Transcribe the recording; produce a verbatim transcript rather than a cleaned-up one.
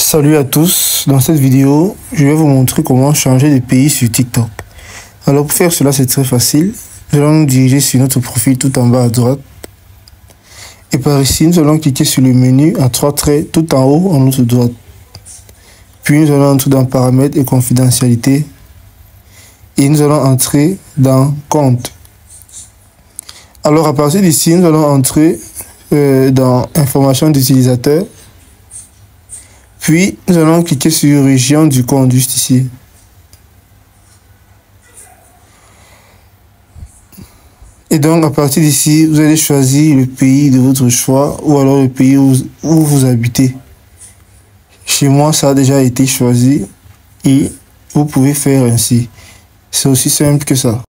Salut à tous, dans cette vidéo, je vais vous montrer comment changer de pays sur TikTok. Alors pour faire cela, c'est très facile. Nous allons nous diriger sur notre profil tout en bas à droite. Et par ici, nous allons cliquer sur le menu à trois traits tout en haut en haut à droite. Puis nous allons entrer dans paramètres et confidentialité. Et nous allons entrer dans compte. Alors à partir d'ici, nous allons entrer euh, dans information d'utilisateur. Puis, nous allons cliquer sur région du compte juste ici. Et donc, à partir d'ici, vous allez choisir le pays de votre choix ou alors le pays où, où vous habitez. Chez moi, ça a déjà été choisi et vous pouvez faire ainsi. C'est aussi simple que ça.